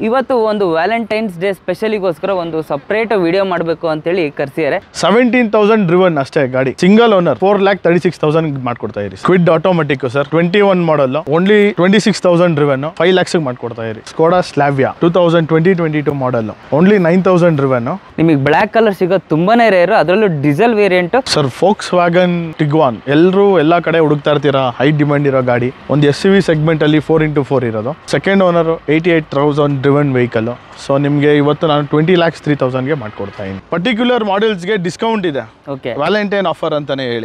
ಇವತ್ತು ಒಂದು Valentine's day ಸ್ಪೆಷಲಿಗೋಸ್ಕರ ಒಂದು ಸಪ್ರೇಟ್ ವಿಡಿಯೋ ಮಾಡಬೇಕು ಅಂತೇಳಿ ಕರ್ಸಿದ್ದಾರೆ. 17,000 ಡ್ರಿವನ್ ಅಷ್ಟೇ ಗಾಡಿ, ಸಿಂಗಲ್ ಓನರ್, 4,36,000 ಮಾಡ್ಕೊಡ್ತಾ ಇರಿ. ಸ್ಕ್ವಿಡ್ automatic sir, 21 model, only 26,000 driven, 5 lakhs ಮಾಡ್ಕೊಡ್ತಾ ಇರಿ. Skoda Slavia 2020-22 model, only 9,000 driven. ನಿಮಗೆ ಬ್ಲಾಕ್ ಕಲರ್ ಸಿಗೋದು ತುಂಬಾನೇ ರೇರ್, ಅದರಲ್ಲೂ diesel variant. Sir Volkswagen Tiguan ಎಲ್ಲರೂ ಎಲ್ಲಾ ಕಡೆ ಹುಡುಕ್ತಾ ಇರ್ತೀರಾ, ಹೈ ಡಿಮ್ಯಾಂಡ್ ಇರೋ ಗಾಡಿ. ಒಂದು SUV ಸೆಗ್ಮೆಂಟ್ ಅಲ್ಲಿ 4x4 ಇರೋದು, second owner, 88,000 driven vehicle. So ನಿಮಗೆ ಇವತ್ತು ನಾನು 20,03,000ಗೆ ಮಾಡ್ಕೊಡ್ತಾ ಇದ್ದೀನಿ. ಪರ್ಟಿಕ್ಯುಲರ್ ಮಾಡೆಲ್ಸ್ಗೆ ಡಿಸ್ಕೌಂಟ್ ಇದೆ, ವ್ಯಾಲೆಂಟೈನ್ ಆಫರ್ ಅಂತಾನೆ ಹೇಳಿ.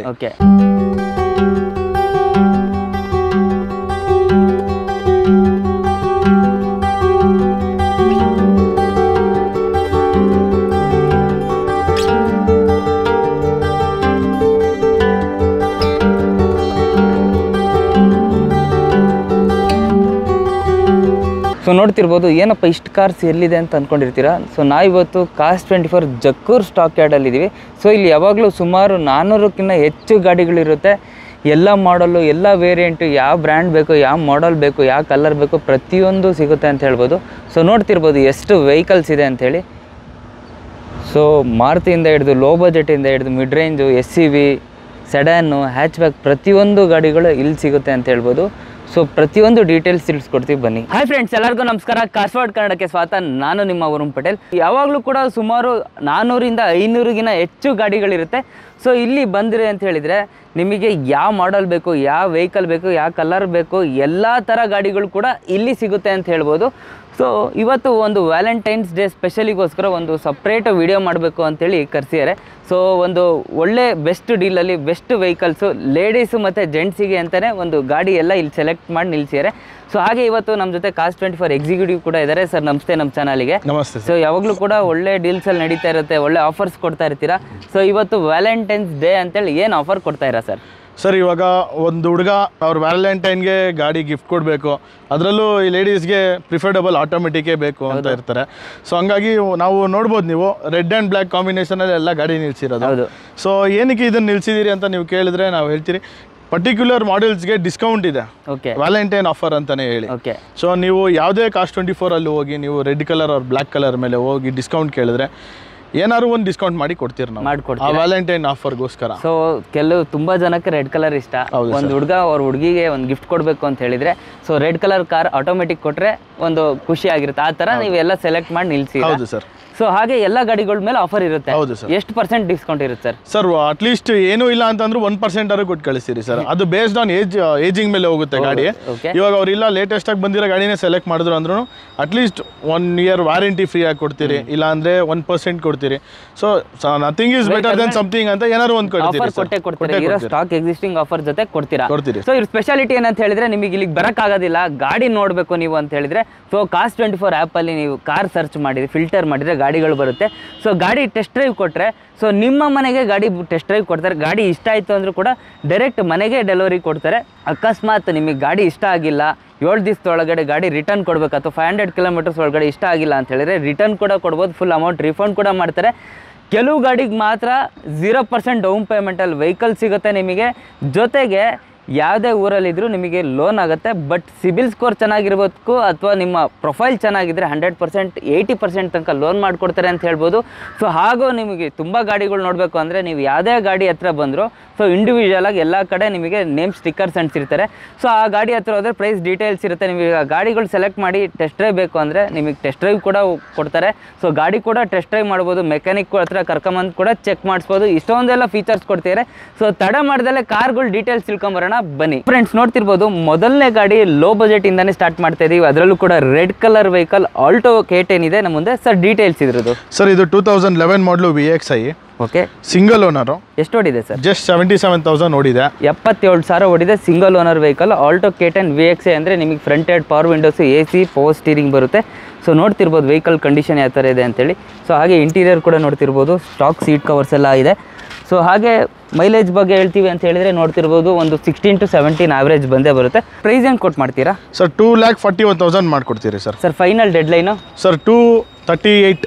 ಸೊ ನೋಡ್ತಿರ್ಬೋದು, ಏನಪ್ಪ ಇಷ್ಟು ಕಾರ್ಸ್ ಎಲ್ಲಿದೆ ಅಂತ ಅಂದ್ಕೊಂಡಿರ್ತೀರಾ. ಸೊ ಇವತ್ತು ಕಾಸ್ 24 ಜಕ್ಕೂರ್ ಸ್ಟಾಕ್ ಯಾರ್ಡಲ್ಲಿದ್ದೀವಿ. ಸೊ ಇಲ್ಲಿ ಯಾವಾಗಲೂ ಸುಮಾರು 400ಕ್ಕಿಂತ ಹೆಚ್ಚು ಗಾಡಿಗಳಿರುತ್ತೆ. ಎಲ್ಲ ಮಾಡಲು, ಎಲ್ಲ ವೇರಿಯಂಟು, ಯಾವ ಬ್ರ್ಯಾಂಡ್ ಬೇಕು, ಯಾವ ಮಾಡಲ್ ಬೇಕು, ಯಾವ ಕಲರ್ ಬೇಕು, ಪ್ರತಿಯೊಂದು ಸಿಗುತ್ತೆ ಅಂತ ಹೇಳ್ಬೋದು. ಸೊ ನೋಡ್ತಿರ್ಬೋದು ಎಷ್ಟು ವೆಹಿಕಲ್ಸ್ ಇದೆ ಅಂಥೇಳಿ. ಸೊ ಮಾರುತಿಯಿಂದ ಹಿಡಿದು ಲೋ ಬಜೆಟಿಂದ ಹಿಡಿದು mid range, SUV, sedan, hatchback, ಪ್ರತಿಯೊಂದು ಗಾಡಿಗಳು ಇಲ್ಲಿ ಸಿಗುತ್ತೆ ಅಂತ ಹೇಳ್ಬೋದು. ಸೊ ಪ್ರತಿಯೊಂದು ಡೀಟೇಲ್ಸ್ ತಿಳಿಸ್ಕೊಡ್ತೀವಿ, ಬನ್ನಿ. ಹಾಯ್ ಫ್ರೆಂಡ್ಸ್, ಎಲ್ಲರಿಗೂ ನಮಸ್ಕಾರ. ಕಾರ್ಸ್ವಾಡ್ ಕನ್ನಡಕ್ಕೆ ಸ್ವಾಗತ. ನಾನು ನಿಮ್ಮ ವರುಣ್ ಪಟೇಲ್. ಯಾವಾಗಲೂ ಕೂಡ ಸುಮಾರು 400ರಿಂದ 500ಗಿಂತ ಹೆಚ್ಚು ಗಾಡಿಗಳಿರುತ್ತೆ. ಸೊ ಇಲ್ಲಿ ಬಂದಿರಿ ಅಂತ ಹೇಳಿದರೆ ನಿಮಗೆ ಯಾವ ಮಾಡಲ್ ಬೇಕು, ಯಾವ ವೆಹಿಕಲ್ ಬೇಕು, ಯಾವ ಕಲರ್ ಬೇಕು, ಎಲ್ಲ ಥರ ಗಾಡಿಗಳು ಕೂಡ ಇಲ್ಲಿ ಸಿಗುತ್ತೆ ಅಂತ ಹೇಳ್ಬೋದು. ಸೊ ಇವತ್ತು ಒಂದು ವ್ಯಾಲೆಂಟೈನ್ಸ್ ಡೇ ಸ್ಪೆಷಲಿಗೋಸ್ಕರ ಒಂದು ಸಪ್ರೇಟ್ ವಿಡಿಯೋ ಮಾಡಬೇಕು ಅಂತೇಳಿ ಕರ್ಸಿದ್ದಾರೆ. ಸೊ ಒಂದು ಒಳ್ಳೆ ಬೆಸ್ಟ್ ಡೀಲಲ್ಲಿ ಬೆಸ್ಟ್ ವೆಹಿಕಲ್ಸು ಲೇಡೀಸು ಮತ್ತು ಜೆಂಟ್ಸಿಗೆ ಅಂತಲೇ ಒಂದು ಗಾಡಿ ಎಲ್ಲ ಇಲ್ಲಿ ಸೆಲೆಕ್ಟ್ ಮಾಡಿ ನಿಲ್ಲಿಸಿದ್ದಾರೆ. ಸೊ ಹಾಗೆ ಇವತ್ತು ನಮ್ಮ ಜೊತೆ ಕಾಸ್ 24 ಎಕ್ಸಿಕ್ಯೂಟಿವ್ ಕೂಡ ಇದ್ದಾರೆ. ಸರ್ ನಮಸ್ತೆ ನಮ್ಮ ಚಾನಲ್ಗೆ. ನಮಸ್ತೆ. ಸೊ ಯಾವಾಗಲೂ ಕೂಡ ಒಳ್ಳೆ ಡೀಲ್ಸಲ್ಲಿ ನಡೀತಾ ಇರುತ್ತೆ, ಒಳ್ಳೆ ಆಫರ್ಸ್ ಕೊಡ್ತಾ ಇರ್ತೀರಾ. ಸೊ ಇವತ್ತು ವ್ಯಾಲೆಂಟೈನ್ಸ್ ಡೇ ಅಂತೇಳಿ ಏನು ಆಫರ್ ಕೊಡ್ತಾ ಇರಾ ಸರ್? ಸರ್ ಇವಾಗ ಒಂದು ಹುಡುಗ ಅವ್ರ ವ್ಯಾಲೆಂಟೈನ್ಗೆ ಗಾಡಿ ಗಿಫ್ಟ್ ಕೊಡಬೇಕು, ಅದರಲ್ಲೂ ಈ ಲೇಡೀಸ್ಗೆ ಪ್ರಿಫರ್ಡಬಲ್ ಆಟೋಮೆಟಿಕೇ ಬೇಕು ಅಂತ ಇರ್ತಾರೆ. ಸೊ ಹಂಗಾಗಿ ನಾವು ನೋಡ್ಬೋದು, ನೀವು ರೆಡ್ ಆ್ಯಂಡ್ ಬ್ಲ್ಯಾಕ್ ಕಾಂಬಿನೇಷನಲ್ಲಿ ಎಲ್ಲ ಗಾಡಿ ನಿಲ್ಸಿರೋದು. ಸೊ ಏನಕ್ಕೆ ಇದನ್ನು ನಿಲ್ಸಿದ್ದೀರಿ ಅಂತ ನೀವು ಕೇಳಿದ್ರೆ ನಾವು ಹೇಳ್ತೀರಿ, ಪರ್ಟಿಕ್ಯುಲರ್ ಮಾಡೆಲ್ಸ್ಗೆ ಡಿಸ್ಕೌಂಟ್ ಇದೆ, ವ್ಯಾಲೆಂಟೈನ್ ಆಫರ್ ಅಂತಾನೆ ಹೇಳಿ. ಸೊ ನೀವು ಯಾವುದೇ ಕಾಸ್ 24 ಅಲ್ಲಿ ಹೋಗಿ ನೀವು ರೆಡ್ ಕಲರ್ ಅವ್ರ ಬ್ಲ್ಯಾಕ್ ಕಲರ್ ಮೇಲೆ ಹೋಗಿ ಡಿಸ್ಕೌಂಟ್ ಕೇಳಿದ್ರೆ ಏನಾದ್ರು ಒಂದು ಡಿಸ್ಕೌಂಟ್ ಮಾಡಿ ಕೊಡ್ತೀರಿ ನಾವು, ಮಾಡ್ಕೊಡ್ತೀವಿ ವ್ಯಾಲೆಂಟೈನ್ ಆಫರ್ಗೋಸ್ಕರ. ಸೊ ತುಂಬಾ ಜನಕ್ಕೆ ರೆಡ್ ಕಲರ್ ಇಷ್ಟ. ಒಂದು ಹುಡುಗ ಅವ್ರ ಹುಡುಗಿಗೆ ಒಂದು ಗಿಫ್ಟ್ ಕೊಡಬೇಕು ಅಂತ ಹೇಳಿದ್ರೆ so red colour car automatic ಕೊಟ್ರೆ ಒಂದು ಖುಷಿ ಆಗಿರುತ್ತೆ. ಆ ತರ ನೀವೆಲ್ಲ ಸೆಲೆಕ್ಟ್ ಮಾಡಿ ನಿಲ್ಸಿ. ಹೌದು ಸರ್. ಸೊ ಹಾಗೆ ಎಲ್ಲ ಗಾಡಿಗಳ ಮೇಲೆ ಆಫರ್ ಇರುತ್ತೆ. ಹೌದು ಸರ್. ಎಷ್ಟು % ಡಿಸ್ಕೌಂಟ್ ಇರುತ್ತೆ ಸರ್? ಸರ್ ಅಟ್ಲೀಸ್ಟ್ ಏನೂ ಇಲ್ಲ ಅಂತಂದ್ರೆ 1% ಆದ್ರೂ ಕೊಟ್ಟು ಕಳಿಸ್ತೀರಿ ಸರ್. ಅದು ಬೇಸ್ಡ್ ಆನ್ ಏಜಿಂಗ್ ಮೇಲೆ ಹೋಗುತ್ತೆ ಗಾಡಿ. ಇವಾಗ ಅವ್ರಿಲ್ಲ ಲೇಟೆಸ್ಟ್ ಆಗಿ ಬಂದಿರೋ ಗಾಡಿನೇ ಸೆಲೆಕ್ಟ್ ಮಾಡಿದ್ರು ಅಂದ್ರೂ ಅಟ್ಲೀಸ್ಟ್ 1 year ವಾರಂಟಿ ಫ್ರೀ ಆಗಿ ಕೊಡ್ತೀರಿ, ಇಲ್ಲ ಅಂದ್ರೆ 1% ಕೊಡ್ತೀರಿ. So nothing is better than something ಅಂತ ಏನಾದ್ರು ಒಂದು ಕೊಡ್ತೀರಿ. ಇರೋ ಸ್ಟಾಕ್ ಎಕ್ಸಿಸ್ಟಿಂಗ್ ಆಫರ್ ಜೊತೆ ಕೊಡ್ತೀರಿ. ಸೊ ಇವ್ರ ಸ್ಪೆಷಾಲಿಟಿ ಏನಂತ ಹೇಳಿದ್ರೆ, ನಿಮಗೆ ಇಲ್ಲಿಗೆ ಬರಕ್ ಆಗೋದಿಲ್ಲ, ಗಾಡಿ ನೋಡ್ಬೇಕು ನೀವು ಅಂತ ಹೇಳಿದ್ರೆ ಸೊ ಕಾಸ್ 24 ಆ್ಯಪ್ ಅಲ್ಲಿ ನೀವು ಕಾರ್ ಸರ್ಚ್ ಮಾಡಿದ್ರೆ, ಫಿಲ್ಟರ್ ಮಾಡಿದ್ರೆ ಗಾಡಿಗಳು ಬರುತ್ತೆ. ಸೊ ಗಾಡಿ ಟೆಸ್ಟ್ ಡ್ರೈವ್ ಕೊಟ್ಟರೆ ಸೊ ನಿಮ್ಮ ಮನೆಗೆ ಗಾಡಿ ಟೆಸ್ಟ್ ಡ್ರೈವ್ ಕೊಡ್ತಾರೆ. ಗಾಡಿ ಇಷ್ಟ ಆಯಿತು ಅಂದರೂ ಕೂಡ ಡೈರೆಕ್ಟ್ ಮನೆಗೆ ಡೆಲಿವರಿ ಕೊಡ್ತಾರೆ. ಅಕಸ್ಮಾತ್ ನಿಮಗೆ ಗಾಡಿ ಇಷ್ಟ ಆಗಿಲ್ಲ, 7 ದಿವಸದೊಳಗಡೆ ಗಾಡಿ ರಿಟರ್ನ್ ಕೊಡಬೇಕು, ಅಥವಾ 500 kilometers ಒಳಗಡೆ ಇಷ್ಟ ಆಗಿಲ್ಲ ಅಂತ ಹೇಳಿದ್ರೆ ರಿಟರ್ನ್ ಕೂಡ ಕೊಡ್ಬೋದು, ಫುಲ್ ಅಮೌಂಟ್ ರಿಫಂಡ್ ಕೂಡ ಮಾಡ್ತಾರೆ. ಕೆಲವು ಗಾಡಿಗೆ ಮಾತ್ರ 0% ಡೌನ್ ಪೇಮೆಂಟಲ್ಲಿ ವೆಹಿಕಲ್ ಸಿಗುತ್ತೆ ನಿಮಗೆ. ಜೊತೆಗೆ ಯಾವುದೇ ಊರಲ್ಲಿದ್ದರೂ ನಿಮಗೆ ಲೋನ್ ಆಗುತ್ತೆ. ಬಟ್ ಸಿಬಿಲ್ ಸ್ಕೋರ್ ಚೆನ್ನಾಗಿರ್ಬೇಕು ಅಥವಾ ನಿಮ್ಮ ಪ್ರೊಫೈಲ್ ಚೆನ್ನಾಗಿದ್ದರೆ 100%, 80% ತನಕ ಲೋನ್ ಮಾಡಿಕೊಡ್ತಾರೆ ಅಂತ ಹೇಳ್ಬೋದು. ಸೊ ಹಾಗೂ ನಿಮಗೆ ತುಂಬ ಗಾಡಿಗಳು ನೋಡಬೇಕು ಅಂದರೆ ನೀವು ಯಾವುದೇ ಗಾಡಿ ಹತ್ರ ಬಂದರೂ ಸೊ ಇಂಡಿವಿಜುವಲ್ ಆಗಿ ಎಲ್ಲ ಕಡೆ ನಿಮಗೆ ನೇಮ್ ಸ್ಟಿಕ್ಕರ್ಸ್ ಅಂಟಿಸಿರ್ತಾರೆ. ಸೊ ಆ ಗಾಡಿ ಹತ್ರ ಹೋದರೆ ಪ್ರೈಸ್ ಡೀಟೇಲ್ಸ್ ಇರುತ್ತೆ. ನಿಮಗೆ ಗಾಡಿಗಳು ಸೆಲೆಕ್ಟ್ ಮಾಡಿ ಟೆಸ್ಟ್ ಡ್ರೈವ್ ಬೇಕು ಅಂದರೆ ನಿಮಗೆ ಟೆಸ್ಟ್ ಡ್ರೈವ್ ಕೂಡ ಕೊಡ್ತಾರೆ. ಸೊ ಗಾಡಿ ಕೂಡ ಟೆಸ್ಟ್ ಡ್ರೈವ್ ಮಾಡ್ಬೋದು, ಮೆಕ್ಯಾನಿಕ್ ಹತ್ರ ಕರ್ಕೊಂಬಂದು ಕೂಡ ಚೆಕ್ ಮಾಡಿಸ್ಬೋದು. ಇಷ್ಟೊಂದೆಲ್ಲ ಫೀಚರ್ಸ್ ಕೊಡ್ತಿದ್ದಾರೆ. ಸೊ ತಡ ಮಾಡ್ದಲ್ಲೇ ಕಾರ್ಗಳು ಡೀಟೇಲ್ಸ್ ತಿಳ್ಕೊಂಬರೋಣ, ಬನ್ನಿ. ಫ್ರೆಂಡ್ಸ್ ನೋಡ್ತಿರ್ಬೋದು, ಮೊದಲನೇ ಗಾಡಿ ಲೋ ಬಜೆಟ್ ಇಂದಾನೆ ಸ್ಟಾರ್ಟ್ ಮಾಡ್ತಾ ಇದೀವಿ. ಅದರಲ್ಲೂ ಕೂಡ red colour vehicle Alto K10 ಇದೆ ನಮ್ಮ ಮುಂದೆ. ಸರ್ ಡೀಟೇಲ್ಸ್ ಇದ್ರದ್ದು? ಸರ್ ಇದು 2011 ಮಾಡಲು VXi. ಓಕೆ. Single owner. ಎಷ್ಟು ಓಡಿದೆ ಸರ್? ಜಸ್ಟ್ 77,000 ಓಡಿದೆ. 77,000 ಓಡಿದೆ. Single owner vehicle Alto K10 VXi ಅಂದರೆ ನಿಮಗೆ front head power windows, AC, power steering ಬರುತ್ತೆ. ಸೊ ನೋಡ್ತಿರ್ಬೋದು ವೆಹಿಕಲ್ ಕಂಡೀಷನ್ ಯಾವ ಥರ ಇದೆ ಅಂತೇಳಿ. ಸೊ ಹಾಗೆ ಇಂಟೀರಿಯರ್ ಕೂಡ ನೋಡ್ತಿರ್ಬೋದು, ಸ್ಟಾಕ್ ಸೀಟ್ ಕವರ್ಸ್ ಎಲ್ಲ ಇದೆ. ಸೊ ಹಾಗೆ ಮೈಲೇಜ್ ಬಗ್ಗೆ ಹೇಳ್ತೀವಿ ಅಂತ ಹೇಳಿದ್ರೆ ನೋಡ್ತಿರ್ಬೋದು, ಒಂದು 16 to 17 ಆವ್ರೇಜ್ ಬಂದೇ ಬರುತ್ತೆ. ಪ್ರೈಸ್ ಏನು ಕೊಟ್ಟು ಮಾಡ್ತೀರಾ ಸರ್? 2,41,000 ಮಾಡ್ಕೊಡ್ತೀರಿ sir. Sir final deadline sir 238.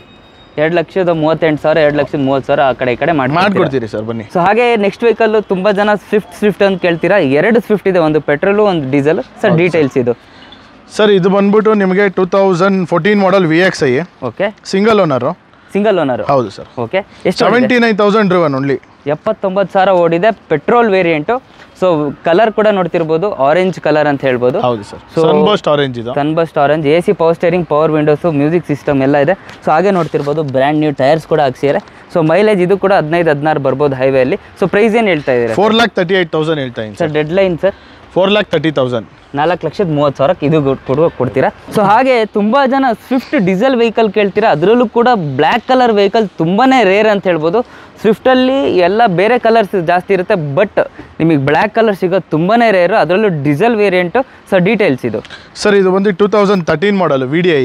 2,30,000, 2,30,000 ಆ ಕಡೆ ಈ ಕಡೆ ಮಾಡ್ಕೊಡ್ತೀರಿ ಸರ್, ಬನ್ನಿ. ಸೊ ಹಾಗೆ ನೆಕ್ಸ್ಟ್ ವೆಹಿಕಲ್ ತುಂಬ ಜನ ಸ್ವಿಫ್ಟ್ ಅಂತ ಕೇಳ್ತೀರಾ. 2 ಸ್ವಿಫ್ಟ್ ಇದೆ, ಒಂದು ಪೆಟ್ರೋಲು, ಒಂದು ಡೀಸೆಲ್. ಸರ್ ಡೀಟೇಲ್ಸ್ ಇದು? ಸರ್ ಇದು ಬಂದ್ಬಿಟ್ಟು ನಿಮಗೆ 2014 model VXi. Okay, single owner. Single owner. ಹೌದು ಸರ್. ಓಕೆ, ಎಷ್ಟು 79,000 ಡ್ರಿವನ್ ಓನ್ಲಿ. 79,000 ಓಡಿದೆ, ಪೆಟ್ರೋಲ್ ವೇರಿಯಂಟು. ಸೊ ಕಲರ್ ಕೂಡ ನೋಡ್ತಿರ್ಬೋದು, ಆರೆಂಜ್ ಕಲರ್ ಅಂತ ಹೇಳ್ಬೋದು. ಹೌದು ಸರ್, ಸನ್ಬರ್ಸ್ಟ್ ಆರೆಂಜ್ ಇದು. Sunburst orange, AC, power steering, power windows, music system ಎಲ್ಲ ಇದೆ. ಸೊ ಹಾಗೆ ನೋಡ್ತಿರ್ಬೋದು, ಬ್ರ್ಯಾಂಡ್ ನ್ಯೂ ಟೈರ್ಸ್ ಕೂಡ ಹಾಕ್ಸಿದ್ದಾರೆ. ಸೊ ಮೈಲೇಜ್ ಇದು ಕೂಡ 15-16 ಬರ್ಬೋದು ಹೈವೇಲಿ. ಸೊ ಪ್ರೈಸ್ ಏನು ಹೇಳ್ತಾ ಇದ್ದೀರಾ? 4,38,000 ಹೇಳ್ತಾ ಇದ್ದೀನಿ ಸರ್. Dead line sir 4,30,000. 4,30,000 ಇದು ಕೊಡ್ತೀರಾ. ಸೊ ಹಾಗೆ ತುಂಬ ಜನ ಸ್ವಿಫ್ಟ್ ಡೀಸೆಲ್ ವೆಹಿಕಲ್ ಕೇಳ್ತೀರಾ, ಅದರಲ್ಲೂ ಕೂಡ ಬ್ಲ್ಯಾಕ್ ಕಲರ್ ವೆಹಿಕಲ್ ತುಂಬಾ ರೇರ್ ಅಂತ ಹೇಳ್ಬೋದು. ಸ್ವಿಫ್ಟಲ್ಲಿ ಎಲ್ಲ ಬೇರೆ ಕಲರ್ಸ್ ಜಾಸ್ತಿ ಇರುತ್ತೆ, ಬಟ್ ನಿಮಗೆ ಬ್ಲ್ಯಾಕ್ ಕಲರ್ ಸಿಗೋದು ತುಂಬಾ ರೇರು, ಅದರಲ್ಲೂ ಡೀಸೆಲ್ ವೇರಿಯಂಟು. ಸೊ ಡೀಟೇಲ್ಸ್ ಇದು ಸರ್. ಇದು ಬಂದು 2013 model VDI.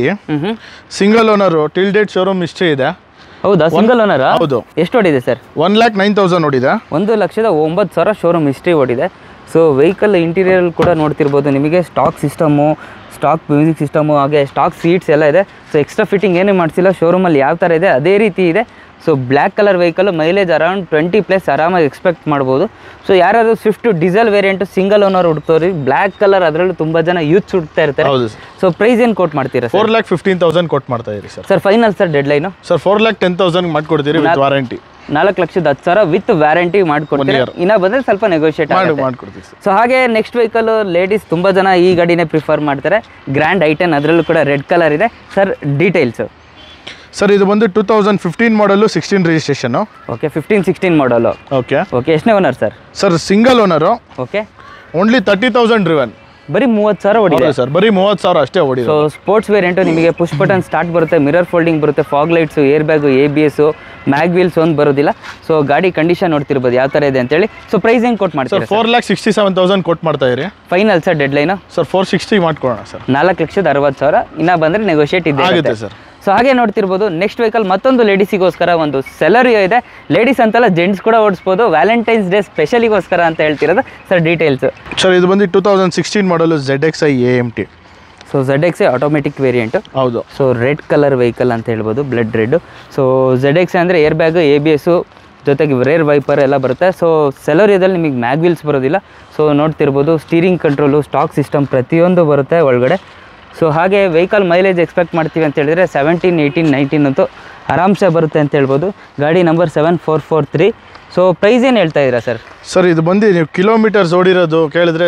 Single owner, till date showroom history ಇದೆ. ಹೌದಾ? Single owner? ಹೌದು. ಎಷ್ಟು ಓಡಿದೆ ಸರ್? 1,09,000 ಓಡಿದೆ. 1,09,000 ಶೋರೂಮ್ ಹಿಸ್ಟ್ರಿ ಓಡಿದೆ. ಸೊ ವೆಹಿಕಲ್ ಇಂಟೀರಿಯರ್ ಕೂಡ ನೋಡ್ತಿರ್ಬೋದು, ನಿಮಗೆ stock system, stock music system, ಹಾಗೆ ಸ್ಟಾಕ್ ಸೀಟ್ಸ್ ಎಲ್ಲ ಇದೆ. ಸೊ ಎಕ್ಸ್ಟ್ರಾ ಫಿಟ್ಟಿಂಗ್ ಏನೇ ಮಾಡಿಸಿಲ್ಲ, ಶೋರೂಮಲ್ಲಿ ಯಾವ ಥರ ಇದೆ ಅದೇ ರೀತಿ ಇದೆ. So black colour vehicle, mileage around 20+ ಆರಾಮಾಗಿ ಎಕ್ಸ್ಪೆಕ್ಟ್ ಮಾಡ್ಬೋದು. ಸೊ ಯಾರಾದರೂ Swift diesel variant single owner ಹುಡ್ತವ್ರಿ, ಬ್ಲ್ಯಾಕ್ ಕಲರ್, ಅದರಲ್ಲೂ ತುಂಬ ಜನ ಯೂತ್ ಹುಡ್ತಾ ಇರ್ತಾರೆ. ಸೊ ಪ್ರೈಸ್ ಏನು ಕೋಟ್ ಮಾಡ್ತೀರಾ? 4,15,000 ಕೋಟ್ ಮಾಡ್ತಾ ಇದ್ದೀರಿ sir. Sir final sir deadline? Sir 4,10,000 ಮಾಡ್ಕೊಡ್ತೀರಿ ವಿತ್ ವಾರಂಟಿ. 4,10,000 ವಿತ್ ವ್ಯಾರಂಟಿ ಮಾಡ್ಕೊಡ್ತೀವಿ. ಇನ್ನ ಬಂದರೆ ಸ್ವಲ್ಪ ನೆಗೋಷಿಯೇಟ್ ಮಾಡ್ಕೊಡ್ತೀವಿ. ಸೊ ಹಾಗೆ ನೆಕ್ಸ್ಟ್ ವೆಹಿಕಲ್ ಲೇಡೀಸ್ ತುಂಬ ಜನ ಈ ಗಾಡಿನೇ ಪ್ರಿಫರ್ ಮಾಡ್ತಾರೆ, ಗ್ರ್ಯಾಂಡ್ i10, ಅದರಲ್ಲೂ ಕೂಡ ರೆಡ್ ಕಲರ್ ಇದೆ. Sir details? ಸರ್ ಇದು ಬಂದು 2015 model, 16 registration. Okay, 15-16 model. Okay okay, ಎಷ್ಟನೇ owner sir? Sir single owner. Okay, only 30,000 driven. ಬರೀ 30,000 ಓಡಿದೆ ಸರ್, ಬರೀ 30,000 ಅಷ್ಟೇ ಓಡಿದೆ. ಸೊ ಸ್ಪೋರ್ಟ್ಸ್ ವೇರಿಯಂಟು, ನಿಮಗೆ ಪುಷ್ ಬಟನ್ ಸ್ಟಾರ್ಟ್ ಬರುತ್ತೆ, ಮಿರರ್ ಫೋಲ್ಡಿಂಗ್ ಬರುತ್ತೆ, fog lights, air bag, ABS, mag wheels ಒಂದು ಬರೋದಿಲ್ಲ. ಸೊ ಗಾಡಿ ಕಂಡೀಷನ್ ನೋಡ್ತಿರ್ಬೋದು ಯಾವ ಥರ ಇದೆ ಅಂತೇಳಿ. ಸೊ ಪ್ರೈಸ್ ಹೆಂಗೆ ಕೊಟ್ಟು ಮಾಡ್ತೀರಾ? 4,67,000 ಕೊಟ್ಟು ಮಾಡ್ತಾ ಇರಿ. Final sir deadline? Sir 460 ಮಾಡ್ಕೊಳ್ಳೋಣ ಸರ್. 4,60,000 ಇನ್ನ ಬಂದರೆ ನೆಗೋಷಿಯೇಟ್ ಆಗುತ್ತೆ ಸರ್. ಸೊ ಹಾಗೆ ನೋಡ್ತಿರ್ಬೋದು, ನೆಕ್ಸ್ಟ್ ವೆಹಿಕಲ್ ಮತ್ತೊಂದು ಲೇಡೀಸಿಗೋಸ್ಕರ ಒಂದು ಸೆಲರಿಯೋ ಇದೆ. ಲೇಡೀಸ್ ಅಂತಲ್ಲ, ಜೆಂಟ್ಸ್ ಕೂಡ ಓಡಿಸ್ಬೋದು. ವ್ಯಾಲೆಂಟೈನ್ಸ್ ಡೇ ಸ್ಪೆಷಲಿಗೋಸ್ಕರ ಅಂತ ಹೇಳ್ತಿರೋದು. Sir details? ಸರ್ ಇದು ಬಂದು 2016 model ZXi AMT. So ZXi automatic variant. ಹೌದು. ಸೊ ರೆಡ್ ಕಲರ್ ವೆಹಿಕಲ್ ಅಂತ ಹೇಳ್ಬೋದು, ಬ್ಲಡ್ ರೆಡ್. ಸೊ ZXi ಅಂದರೆ ಏರ್ ಬ್ಯಾಗ್, ABS ಜೊತೆಗೆ ರೇರ್ ವೈಪರ್ ಎಲ್ಲ ಬರುತ್ತೆ. ಸೊ ಸೆಲರಿಯೋದಲ್ಲಿ ನಿಮಗೆ ಮ್ಯಾಗ್ ವೀಲ್ಸ್ ಬರೋದಿಲ್ಲ. ಸೊ ನೋಡ್ತಿರ್ಬೋದು, ಸ್ಟೀರಿಂಗ್ ಕಂಟ್ರೋಲು, ಸ್ಟಾಕ್ ಸಿಸ್ಟಮ್ ಪ್ರತಿಯೊಂದು ಬರುತ್ತೆ ಒಳಗಡೆ. ಸೊ ಹಾಗೆ ವೆಹಿಕಲ್ ಮೈಲೇಜ್ ಎಕ್ಸ್ಪೆಕ್ಟ್ ಮಾಡ್ತೀವಿ ಅಂತ ಹೇಳಿದ್ರೆ 17, 18, 19 ಅಂತೂ ಆರಾಮ್ಸೆ ಬರುತ್ತೆ ಅಂತ ಹೇಳ್ಬೋದು. ಗಾಡಿ ನಂಬರ್ 7443. ಸೊ ಪ್ರೈಸ್ ಏನು ಹೇಳ್ತಾ ಇದ್ದೀರಾ ಸರ್? ಸರ್ ಇದು ಬಂದು ನೀವು ಕಿಲೋಮೀಟರ್ಸ್ ಓಡಿರೋದು ಕೇಳಿದ್ರೆ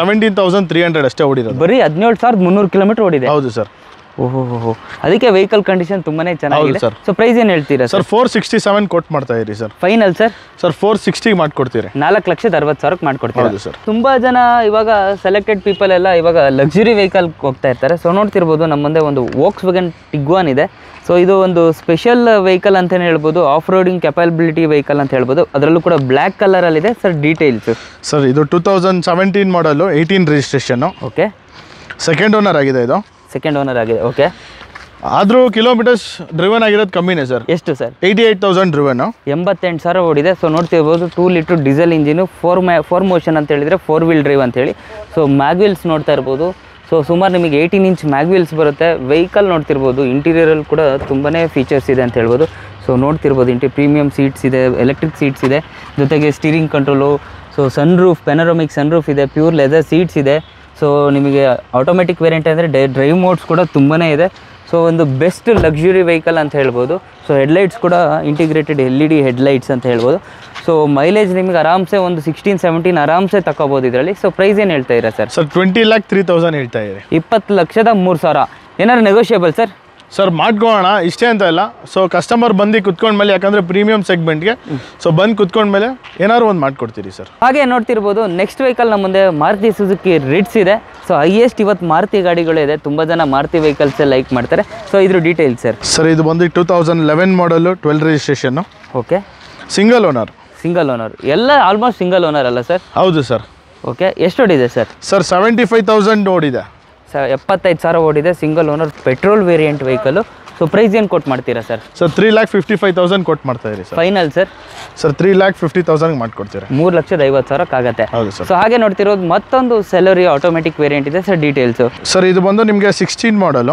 17,300 ಅಷ್ಟೇ ಓಡಿರೋದು. ಬರೀ 17,300 ಕಿಲೋಮೀಟರ್ ಓಡಿದೆ. ಹೌದು ಸರ್. ಓಹೋ, ಅದಕ್ಕೆ ವೆಹಿಕಲ್ ಕಂಡೀಷನ್ ತುಂಬಾನೇ ಚೆನ್ನಾಗಿದೆ ಸರ್. ಸೊ ಪ್ರೈಸ್ ಏನು ಹೇಳ್ತೀರಾ ಸರ್? 467 ಕೊಟ್ಟು ಮಾಡ್ತಾ ಇರಿ ಸರ್. Final sir? ಸರ್ 460 ಮಾಡ್ಕೊಡ್ತೀರಿ. 4,60,000 ಮಾಡ್ಕೊಡ್ತೀರಾ? ಹೌದು ಸರ್. ತುಂಬಾ ಜನ ಇವಾಗ ಸೆಲೆಕ್ಟೆಡ್ ಪೀಪಲ್ ಎಲ್ಲ ಇವಾಗ ಲಕ್ಸುರಿ ವೆಹಿಕಲ್ ಹೋಗ್ತಾ ಇರ್ತಾರೆ. ಸೊ ನೋಡ್ತಿರ್ಬೋದು, ನಮ್ಮ ಮುಂದೆ ಒಂದು Volkswagen Tiguan ಇದೆ. ಸೊ ಇದು ಒಂದು ಸ್ಪೆಷಲ್ ವೆಹಿಕಲ್ ಅಂತಲೇ ಹೇಳ್ಬೋದು, ಆಫ್ ರೋಡಿಂಗ್ ಕೆಪಾಬಿಲಿಟಿ ವೆಹಿಕಲ್ ಅಂತ ಹೇಳ್ಬೋದು. ಅದರಲ್ಲೂ ಕೂಡ ಬ್ಲ್ಯಾಕ್ ಕಲರಲ್ಲಿದೆ. Sir details? ಸರ್ ಇದು 2017 ಮಾಡಲು, 18 ರಿಜಿಸ್ಟ್ರೇಷನ್ನು. ಓಕೆ, ಸೆಕೆಂಡ್ ಓನರ್ ಆಗಿದೆ. ಇದು ಸೆಕೆಂಡ್ ಓನರ್ ಆಗಿದೆ. ಓಕೆ, ಆದರೂ ಕಿಲೋಮೀಟರ್ಸ್ ಡ್ರಿವನ್ ಆಗಿರೋದು ಕಮ್ಮಿನೇ ಸರ್. ಎಷ್ಟು ಸರ್? 88,000 ಡ್ರಿವನ್. 88,000 ಓಡಿದೆ. ಸೊ ನೋಡ್ತಿರ್ಬೋದು, 2 ಲೀಟರ್ ಡೀಸೆಲ್ ಇಂಜಿನು, 4 ಮೋಷನ್ ಅಂತ ಹೇಳಿದರೆ 4 ವೀಲ್ ಡ್ರೈವ್ ಅಂತೇಳಿ. ಸೊ ಮ್ಯಾಗ್ ವೀಲ್ಸ್ ನೋಡ್ತಾ ಇರ್ಬೋದು. ಸೊ ಸುಮಾರು ನಿಮಗೆ 18 ಇಂಚ್ ಮ್ಯಾಗ್ ವೀಲ್ಸ್ ಬರುತ್ತೆ. ವೆಹಿಕಲ್ ನೋಡ್ತಿರ್ಬೋದು, ಇಂಟೀರಿಯರಲ್ಲಿ ಕೂಡ ತುಂಬಾ ಫೀಚರ್ಸ್ ಇದೆ ಅಂತ ಹೇಳ್ಬೋದು. ಸೊ ನೋಡ್ತಿರ್ಬೋದು, ಪ್ರೀಮಿಯಮ್ ಸೀಟ್ಸ್ ಇದೆ, ಎಲೆಕ್ಟ್ರಿಕ್ ಸೀಟ್ಸ್ ಇದೆ, ಜೊತೆಗೆ steering control. So sunroof, panoramic sunroof ಇದೆ, ಪ್ಯೂರ್ ಲೆದರ್ ಸೀಟ್ಸ್ ಇದೆ. ಸೊ ನಿಮಗೆ ಆಟೋಮೆಟಿಕ್ ವೇರಿಯಂಟ್ ಅಂದರೆ ಡ್ರೈವ್ ಮೋಡ್ಸ್ ಕೂಡ ತುಂಬಾ ಇದೆ. ಸೊ ಒಂದು ಬೆಸ್ಟ್ ಲಕ್ಸುರಿ ವೆಹಿಕಲ್ ಅಂತ ಹೇಳ್ಬೋದು. ಸೊ ಹೆಡ್ಲೈಟ್ಸ್ ಕೂಡ ಇಂಟಿಗ್ರೇಟೆಡ್ LED ಹೆಡ್ಲೈಟ್ಸ್ ಅಂತ ಹೇಳ್ಬೋದು. ಸೊ ಮೈಲೇಜ್ ನಿಮಗೆ ಆರಾಮ್ಸೆ ಒಂದು 16-17 ಆರಾಮ್ಸೆ ತಗೋಬೋದು ಇದರಲ್ಲಿ. ಸೊ ಪ್ರೈಸ್ ಏನು ಹೇಳ್ತಾ ಇದ್ದೀರಾ ಸರ್? ಸರ್ 20,03,000 ಹೇಳ್ತಾ ಇದ್ದೀರಿ. 20,03,000. ಏನಾದ್ರು ನೆಗೋಷಿಯಬಲ್ ಸರ್? ಸರ್ ಮಾಡ್ಕೊಳ್ಳೋಣ, ಇಷ್ಟೇ ಅಂತ ಇಲ್ಲ. ಸೊ ಕಸ್ಟಮರ್ ಬಂದು ಕುತ್ಕೊಂಡ್ಮೇಲೆ, ಯಾಕಂದರೆ ಪ್ರೀಮಿಯಂ ಸೆಗ್ಮೆಂಟ್ಗೆ, ಸೊ ಬಂದು ಕುತ್ಕೊಂಡ್ಮೇಲೆ ಏನಾದ್ರು ಒಂದು ಮಾಡ್ಕೊಡ್ತೀರಿ ಸರ್. ಹಾಗೆ ನೋಡ್ತಿರ್ಬೋದು, ನೆಕ್ಸ್ಟ್ ವೆಹಿಕಲ್ ನಮ್ಮ ಮುಂದೆ ಮಾರುತಿ ಸುಜುಕಿ ರಿಟ್ಸ್ ಇದೆ. ಸೊ ಹೈಯೆಸ್ಟ್ ಇವತ್ತು ಮಾರುತಿ ಗಾಡಿಗಳು ಇದೆ. ತುಂಬ ಜನ ಮಾರುತಿ ವೆಹಿಕಲ್ಸೇ ಲೈಕ್ ಮಾಡ್ತಾರೆ. ಸೊ ಇದ್ರ ಡೀಟೇಲ್ಸ್ ಸರ್? ಸರ್ ಇದು ಬಂದು 2011 ಮಾಡಲು, 12 ರಿಜಿಸ್ಟ್ರೇಷನ್ನು. Okay, single owner. Single owner ಎಲ್ಲ ಆಲ್ಮೋಸ್ಟ್ ಸಿಂಗಲ್ ಓನರ್ ಅಲ್ಲ ಸರ್? ಹೌದು ಸರ್. ಓಕೆ, ಎಷ್ಟು ಓಡಿದೆ ಸರ್? ಸರ್ 75,000 ಓಡಿದೆ. 75,000 ಓಡಿದೆ. Single owner petrol variant vehicle. So price ಏನು ಕೊಟ್ಟು ಮಾಡ್ತೀರಾ ಸರ್? ಸರ್ 3,55,000 ಕೊಟ್ಟು ಮಾಡ್ತಾ ಇರಿ ಸರ್. Final sir? ಸರ್ 3,50,000 ಮಾಡ್ಕೊಡ್ತೀರಾ. 3,50,000 ಆಗುತ್ತೆ. ಹೌದು ಸರ್. ಸೊ ಹಾಗೆ ನೋಡ್ತಿರೋದು ಮತ್ತೊಂದು ಸೆಲರಿ ಆಟೋಮೆಟಿಕ್ ವೇರಿಯಂಟ್ ಇದೆ. Sir details? ಸರ್ ಇದು ಬಂದು ನಿಮಗೆ 16 ಮಾಡಲು,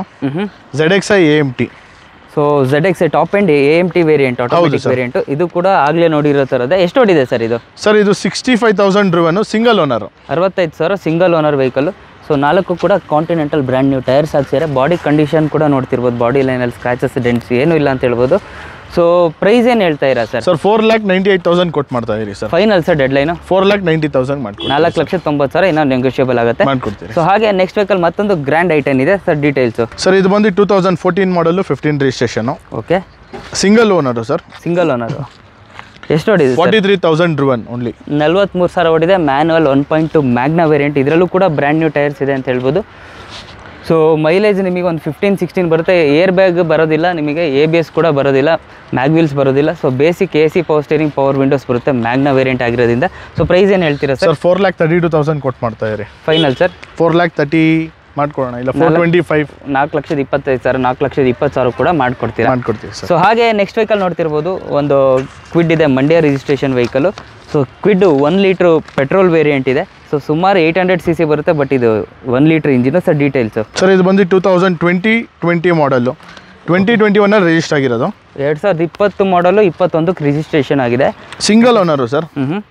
ZXi AMT. So ZXi top end AMT variant, automatic variant. ಇದು ಕೂಡ ಆಗಲೇ ನೋಡಿರೋ ಥರದ. ಎಷ್ಟು ಓಡಿದೆ ಸರ್ ಇದು? ಸರ್ ಇದು 65,000 driven, single owner. 65,000 single owner vehicle. So 4 ಕೂಡ ಕಾಂಟಿನೆಂಟಲ್ ಬ್ರ್ಯಾಂಡ್ ನ್ಯೂ ಟೈರ್ಸ್ ಹಾಕ್ಸಿದ್ದಾರೆ. ಬಾಡಿ ಕಂಡೀಷನ್ ಕೂಡ ನೋಡ್ತಿರ್ಬೋದು, ಬಾಡಿ ಲೈನಲ್ಲಿ ಸ್ಕ್ರಾಚಸ್ ಡೆಂಟ್ಸ್ ಏನೂ ಇಲ್ಲ ಅಂತ ಹೇಳ್ಬೋದು. ಸೊ ಪ್ರೈಸ್ ಏನು ಹೇಳ್ತಾ ಇರಾ ಸರ್? ಸರ್ 4,98,000 ಕೊಟ್ಟು ಮಾಡ್ತಾ ಇದೀರಿ sir. Final sir deadline 4,90,000 ಮಾಡ್ಕೊಡಿ. 4,90,000 ಇನ್ನೂ ನೆಗೋಷಿಯಬಲ್ ಆಗುತ್ತೆ ಮಾಡ್ಕೊಡ್ತೀರಿ. ಸೊ ಹಾಗೆ ನೆಕ್ಸ್ಟ್ ವೆಹಿಕಲ್ ಮತ್ತೊಂದು ಗ್ರ್ಯಾಂಡ್ ಐಟನ್ ಇದೆ ಸರ್, ಡೀಟೇಲ್ಸು. ಸರ್ ಇದು ಬಂದು 2014 model 15 registration. Okay, single owner sir. Single owner. ಎಷ್ಟು ಓಡಿದೆ? 43,000 ಡ್ರಿವನ್ ಓನ್ಲಿ. 43,000 ಓಡಿದೆ. ಮ್ಯಾನುವಲ್ 1.2 ಮ್ಯಾಗ್ನಾ ವೇರಿಯಂಟ್, ಇದರಲ್ಲೂ ಕೂಡ ಬ್ರ್ಯಾಂಡ್ ನ್ಯೂ ಟೈರ್ಸ್ ಇದೆ ಅಂತ ಹೇಳ್ಬೋದು. ಸೊ ಮೈಲೇಜ್ ನಿಮಗೆ ಒಂದು 15-16 ಬರುತ್ತೆ. ಏರ್ ಬ್ಯಾಗ್ ಬರೋದಿಲ್ಲ ನಿಮಗೆ, ABS ಕೂಡ ಬರೋದಿಲ್ಲ, ಮ್ಯಾಗ್ವೀಲ್ಸ್ ಬರೋದಿಲ್ಲ. So basic AC power steering, power windows ಬರುತ್ತೆ, ಮ್ಯಾಗ್ನಾ ವೇರಿಯಂಟ್ ಆಗಿರೋದ್ರಿಂದ. ಸೊ ಪ್ರೈಸ್ ಏನು ಹೇಳ್ತೀರಾ ಸರ್? 4,32,000 ಕೊಟ್ಟು ಮಾಡ್ತಾ ಇದ್ದೀರಿ. ಫೈನಲ್ ಸರ್ 4,30,000 ಮಾಡ್ಕೊಡೋಣ, ಇಲ್ಲ 4,25,000. 4,25,000, 4,20,000 ಕೂಡ ಮಾಡ್ಕೊಡ್ತೀರಾ? ಮಾಡ್ಕೊಡ್ತೀವಿ ಸರ್. ಸೊ ಹಾಗೆ ನೆಕ್ಸ್ಟ್ ವೆಹಿಕಲ್ ನೋಡ್ತಿರ್ಬೋದು, ಒಂದು ಕ್ವಿಡ್ ಇದೆ, Mandya registration vehicle. So Kwid 1 litre petrol variant ಇದೆ. ಸೊ ಸುಮಾರು 800 cc ಬರುತ್ತೆ, ಬಟ್ ಇದು 1 litre engine sir. Details sir ಇದು ಬಂದು 2020 ಮಾಡಲು 2021 ರಿಜಿಸ್ಟರ್ ಆಗಿರೋದು. 2020 ಮಾಡಲು 21ಕ್ಕೆ ರಿಜಿಸ್ಟ್ರೇಷನ್ ಆಗಿದೆ. Single owner sir.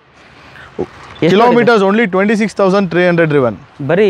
Kilometres only 26,300 driven. ಬರೀ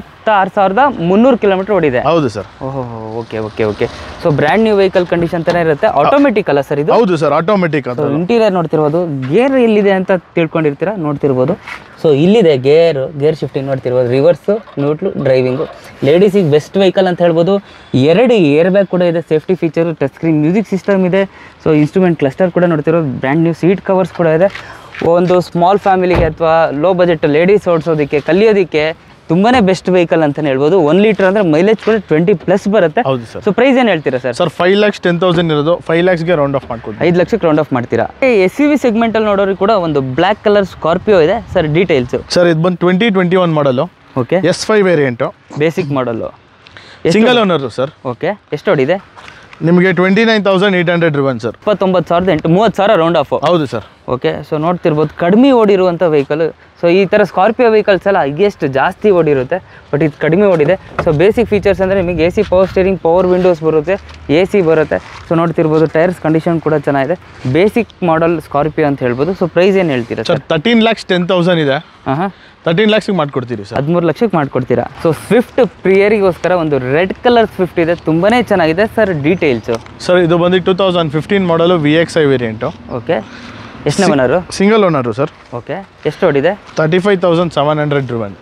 26,300 ಕಿಲೋಮೀಟರ್ ಓಡಿದೆ. ಹೌದು ಸರ್. ಓಹೋ, okay okay okay. So brand new vehicle condition ತಾನೇ ಇರುತ್ತೆ. ಆಟೋಮೆಟಿಕ್ ಅಲ್ಲ ಸರ್ ಇದು? ಹೌದು ಸರ್, ಆಟೋಮೆಟಿಕ್. ಅದು ಇಂಟೀರಿಯರ್ ನೋಡ್ತಿರ್ಬೋದು, ಗೇರ್ ಎಲ್ಲಿದೆ ಅಂತ ತಿಳ್ಕೊಂಡಿರ್ತೀರಾ, ನೋಡ್ತಿರ್ಬೋದು. ಸೊ ಇಲ್ಲಿದೆ ಗೇರ್ ಶಿಫ್ಟಿಂಗ್ ನೋಡ್ತಿರ್ಬೋದು, ರಿವರ್ಸು, ನ್ಯೂಟ್ಲು, ಡ್ರೈವಿಂಗು. ಲೇಡೀಸಿಗೆ ಬೆಸ್ಟ್ ವೆಹಿಕಲ್ ಅಂತ ಹೇಳ್ಬೋದು. 2 ಏರ್ ಬ್ಯಾಗ್ ಕೂಡ ಇದೆ, safety feature, touch screen music system ಇದೆ. ಸೊ ಇನ್ಸ್ಟ್ರೂಮೆಂಟ್ ಕ್ಲಸ್ಟರ್ ಕೂಡ ನೋಡ್ತಿರೋದು, ಬ್ರ್ಯಾಂಡ್ ನ್ಯೂ ಸೀಟ್ ಕವರ್ಸ್ ಕೂಡ ಇದೆ. ಒಂದು ಸ್ಮಾಲ್ ಫ್ಯಾಮಿಲಿಗೆ ಅಥವಾ ಲೋ ಬಜೆಟ್ ಲೇಡೀಸ್ ಓಡಿಸೋದಕ್ಕೆ, ಕಲಿಯೋದಕ್ಕೆ ತುಂಬಾನೇ ಬೆಸ್ಟ್ ವೆಹಿಕಲ್ ಅಂತಾನೆ ಹೇಳ್ಬೋದು. 1 ಲೀಟರ್ ಅಂದ್ರೆ ಮೈಲೇಜ್ ಕೂಡ 20+ ಬರುತ್ತೆ. ಹೌದು ಸರ್. ಸೊ ಪ್ರೈಸ್ ಏನು ಹೇಳ್ತೀರಾ ಸರ್? ಸರ್ 5,10,000 ಇರೋದು, 5 lakhsಗೆ ರೌಂಡ್ ಆಫ್ ಮಾಡ್ಕೊಡಿ. 5 ಲಕ್ಷಕ್ಕೆ ರೌಂಡ್ ಆಫ್ ಮಾಡ್ತೀರಾ? SUV ಸೆಗ್ಮೆಂಟಲ್ಲಿ ನೋಡೋರು ಕೂಡ ಒಂದು ಬ್ಲ್ಯಾಕ್ ಕಲರ್ ಸ್ಕಾರ್ಪಿಯೋ ಇದೆ ಸರ್. ಡೀಟೇಲ್ಸು ಸರ್ ಇದು ಬಂದು 2021 model. Okay, S5 variant, basic model, single owner sir. Okay, ಎಷ್ಟು ಓಡಿದೆ? ನಿಮಗೆ 29,800 ಡ್ರಿವನ್ ಸರ್. 29,800, 30,000 round off. ಹೌದು ಸರ್. ಓಕೆ, ಸೊ ನೋಡ್ತಿರ್ಬೋದು, ಕಡಿಮೆ ಓಡಿರುವಂಥ ವೆಹಿಕಲ್. ಸೊ ಈ ಥರ ಸ್ಕಾರ್ಪಿಯೋ ವೆಹಿಕಲ್ಸ್ ಎಲ್ಲ ಹೈಯೆಸ್ಟ್ ಜಾಸ್ತಿ ಓಡಿರುತ್ತೆ, ಬಟ್ ಇದು ಕಡಿಮೆ ಓಡಿದೆ. ಸೊ ಬೇಸಿಕ್ ಫೀಚರ್ಸ್ ಅಂದರೆ ನಿಮಗೆ AC power steering, power windows ಬರುತ್ತೆ, AC ಬರುತ್ತೆ. ಸೊ ನೋಡ್ತಿರ್ಬೋದು, ಟೈರ್ಸ್ ಕಂಡೀಷನ್ ಕೂಡ ಚೆನ್ನಾಗಿದೆ. ಬೇಸಿಕ್ ಮಾಡೆಲ್ ಸ್ಕಾರ್ಪಿಯೋ ಅಂತ ಹೇಳ್ಬೋದು. ಸೊ ಪ್ರೈಸ್ ಏನು ಹೇಳ್ತೀರಾ ಸರ್? 13,10,000 ಇದೆ. ಹಾಂ, 13 lakhsಗೆ ಮಾಡ್ಕೊಡ್ತೀರಿ ಸರ್. 13 ಲಕ್ಷಕ್ಕೆ ಮಾಡ್ಕೊಡ್ತೀರಾ? ಸೊ ಸ್ವಿಫ್ಟ್ ಪ್ರಿಯರಿಗೋಸ್ಕರ ಒಂದು ರೆಡ್ ಕಲರ್ ಸ್ವಿಫ್ಟ್ ಇದೆ, ತುಂಬಾ ಚೆನ್ನಾಗಿದೆ ಸರ್. ಡೀಟೇಲ್ಸು ಸರ್ ಇದು ಬಂದು 2015 ಮಾಡಲು VXI ವೇರಿಯಂಟು. ಓಕೆ, ಎಷ್ಟನೇ owner? Single owner sir. Okay, ಎಷ್ಟು ಓಡಿದೆ? 35,700 ಡ್ರಿವನ್.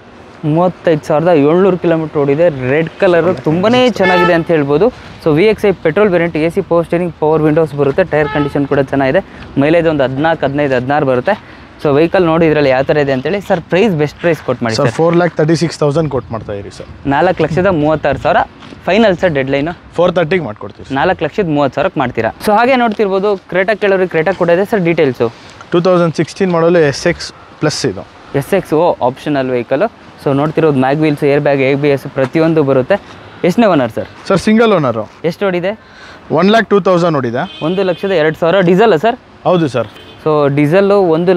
35,700 ಕಿಲೋಮೀಟರ್ ಓಡಿದೆ. ರೆಡ್ ಕಲರು ತುಂಬಾ ಚೆನ್ನಾಗಿದೆ ಅಂತ ಹೇಳ್ಬೋದು. So VXI petrol variant, AC power steering, power windows ಬರುತ್ತೆ. ಟೈರ್ ಕಂಡೀಷನ್ ಕೂಡ ಚೆನ್ನಾಗಿದೆ. ಮೈಲೇಜ್ ಒಂದು 14, 15, 16 ಬರುತ್ತೆ. ಸೊ ವೆಹಿಕಲ್ ನೋಡಿ ಇದರಲ್ಲಿ ಯಾವ ಥರ ಇದೆ ಅಂತೇಳಿ. ಸರ್ ಪ್ರೈಸ್, ಬೆಸ್ಟ್ ಪ್ರೈಸ್ ಕೊಟ್ಟು ಮಾಡಿ ಸರ್. 4,36,000 ಕೊಟ್ಟು ಮಾಡ್ತಾ ಇರಿ sir. 4,36,000 final sir. Deadline 430ಗೆ ಮಾಡ್ಕೊಡ್ತೀವಿ. 4,30,000ಕ್ಕೆ ಮಾಡ್ತೀರಾ? ಸೊ ಹಾಗೆ ನೋಡ್ತಿರ್ಬೋದು, ಕ್ರೇಟಾ ಕೇಳೋರಿಗೆ ಕ್ರೇಟಾ ಕೂಡ ಇದೆ ಸರ್. ಡೀಟೇಲ್ಸು 2016 ಮಾಡಲು SX+ ಇದು. SX optional vehicle. ಸೊ ನೋಡ್ತಿರೋದು, ಮ್ಯಾಗ್ವೀಲ್ಸ್, ಏರ್ ಬ್ಯಾಗ್, ABS ಪ್ರತಿಯೊಂದು ಬರುತ್ತೆ. ಎಷ್ಟನೇ owner sir? Sir single owner. ಎಷ್ಟು ಓಡಿದೆ? 1,02,000 ಓಡಿದೆ. 1,02,000 ಡೀಸೆಲ್ ಸರ್? ಹೌದು ಸರ್. ಸೊ ಡೀಸೆಲ್ಲು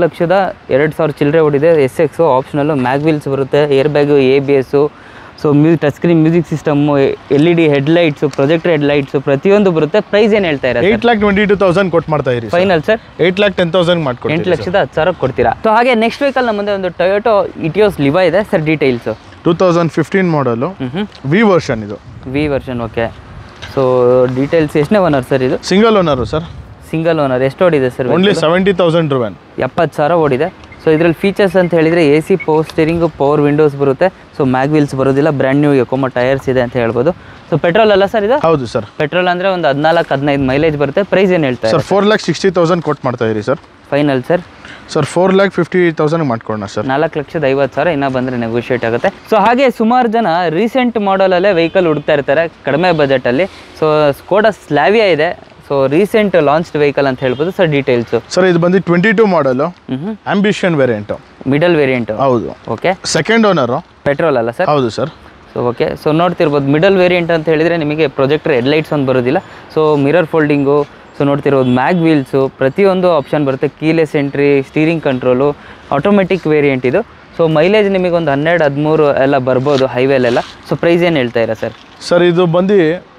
1,02,000 ಚಿಲ್ಲರೆ ಓಡಿದೆ. SX ಆಪ್ಷನಲ್ಲು, ಮ್ಯಾಗ್ವೀಲ್ಸ್ ಬರುತ್ತೆ, air bag, ABS. So touch screen music system, LED headlights, projector headlights ಪ್ರತಿಯೊಂದು ಬರುತ್ತೆ. ಪ್ರೈಸ್ ಏನು ಹೇಳ್ತಾ ಇದ್ದಾರೆ? 8,22,000 ಕೊಟ್ಟು ಮಾಡ್ತಾ ಇರಿ. ಫೈನಲ್ ಸರ್ 8,10,000 ಮಾಡ್ಕೊಡಿ. 8,10,000 ಕೊಡ್ತೀರಾ? ಸೊ ಹಾಗೆ ನೆಕ್ಸ್ಟ್ ವೆಹಿಕಲ್ ನಮ್ಮ ಮುಂದೆ ಒಂದು ಟೊಯೋಟೋ ಇಟಿಯೋಸ್ ಲಿವಾ ಇದೆ sir. Details 2015 model V version ಇದು. V version. Okay, so details, ಎಷ್ಟನೇ ಓನರ್ ಸರ್ ಇದು? Single owner sir. Single owner. ಎಷ್ಟು ಓಡಿದೆ ಸರ್? Only 70,000 driven. 70,000 ಓಡಿದೆ. ಸೊ ಇದರಲ್ಲಿ ಫೀಚರ್ಸ್ ಅಂತ ಹೇಳಿದರೆ AC power steering, power windows ಬರುತ್ತೆ. ಸೊ ಮ್ಯಾಗ್ವೀಲ್ಸ್ ಬರೋದಿಲ್ಲ, ಬ್ರ್ಯಾಂಡ್ ನ್ಯೂ ಎಕೋಮಾ ಟೈರ್ಸ್ ಇದೆ ಅಂತ ಹೇಳ್ಬೋದು. ಸೊ ಪೆಟ್ರೋಲ್ ಅಲ್ಲ ಸರ್ ಇದು? ಹೌದು ಸರ್. ಪೆಟ್ರೋಲ್ ಅಂದರೆ ಒಂದು 14-15 ಮೈಲೇಜ್ ಬರುತ್ತೆ. ಪ್ರೈಸ್ ಏನು ಹೇಳ್ತಾರೆ ಸರ್? 4,60,000 ಕೊಟ್ಟು ಮಾಡ್ತಾ ಇರಿ ಸರ್. Final sir? ಸರ್ 4,50,000 ಮಾಡ್ಕೊಡೋಣ ಸರ್. 4,50,000 ಇನ್ನೂ ಬಂದರೆ ನೆಗೋಷಿಯೇಟ್ ಆಗುತ್ತೆ. ಸೊ ಹಾಗೆ ಸುಮಾರು ಜನ ರೀಸೆಂಟ್ ಮಾಡಲಲ್ಲೇ ವೆಹಿಕಲ್ ಹುಡುಕ್ತಾ ಇರ್ತಾರೆ ಕಡಿಮೆ ಬಜೆಟಲ್ಲಿ. ಸೊ ಸ್ಕೋಡಾ ಸ್ಲಾವಿಯಾ ಇದೆ. ಸೊ ರೀಸೆಂಟ್ ಲಾಂಚ್ಡ್ ವೆಹಿಕಲ್ ಅಂತ ಹೇಳ್ಬೋದು ಸರ್. ಡೀಟೇಲ್ಸು ಸರ್ ಇದು ಬಂದು 22 model ambition variant, middle variant. ಹೌದು. Okay, second owner. ಪೆಟ್ರೋಲ್ ಅಲ್ಲ ಸರ್? ಹೌದು ಸರ್. ಸೊ ಓಕೆ, ಸೊ ನೋಡ್ತಿರ್ಬೋದು, ಮಿಡಲ್ ವೇರಿಯಂಟ್ ಅಂತ ಹೇಳಿದರೆ ನಿಮಗೆ ಪ್ರೊಜೆಕ್ಟರ್ ಹೆಡ್ಲೈಟ್ಸ್ ಒಂದು ಬರೋದಿಲ್ಲ. ಸೊ ಮಿರರ್ ಫೋಲ್ಡಿಂಗು, ಸೊ ನೋಡ್ತಿರ್ಬೋದು ಮ್ಯಾಗ್ವೀಲ್ಸು ಪ್ರತಿಯೊಂದು ಆಪ್ಷನ್ ಬರುತ್ತೆ. Keyless entry, steering control, automatic variant ಇದು. ಸೊ ಮೈಲೇಜ್ ನಿಮಗೆ ಒಂದು 12-13 ಎಲ್ಲ ಬರ್ಬೋದು ಹೈವೇಲೆಲ್ಲ. ಸೊ ಪ್ರೈಸ್ ಏನು ಹೇಳ್ತಾ ಇರಾ ಸರ್? ಸರ್ ಇದು ಬಂದು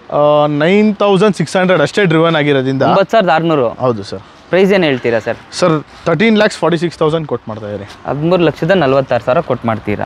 9,600 ಅಷ್ಟೇ ಡ್ರಿವನ್ ಆಗಿರೋದ್ರಿಂದ 9,600. ಹೌದು ಸರ್. ಪ್ರೈಸ್ ಏನು ಹೇಳ್ತೀರಾ ಸರ್? ಸರ್ 13,46,000 ಕೊಟ್ಟು ಮಾಡ್ತಾ ಇರಿ. 13,46,000 ಕೊಟ್ಟು ಮಾಡ್ತೀರಾ?